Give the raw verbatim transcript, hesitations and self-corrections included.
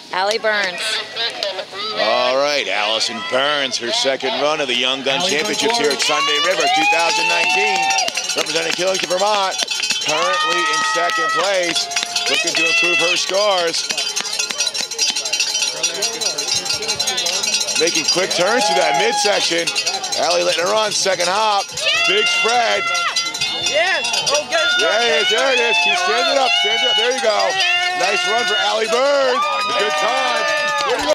Allie Burns. All right, Allison Burns, her second run of the Young Gun Championships here at Sunday River two thousand nineteen. Representing Killington, Vermont, currently in second place, looking to improve her scores. Making quick turns to that midsection. Allie letting her run, second hop, big spread. Yes. Oh, good. There it is, there it is. Keep standing up, stand up. There you go. Nice run for Allie Burns. Good time.